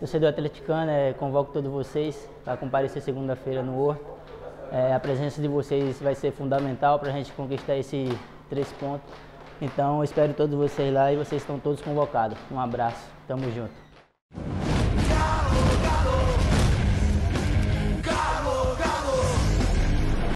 Torcedor atleticano, convoco todos vocês para comparecer segunda-feira no Horto. A presença de vocês vai ser fundamental para a gente conquistar esses 3 pontos. Então, eu espero todos vocês lá e vocês estão todos convocados. Um abraço, tamo junto.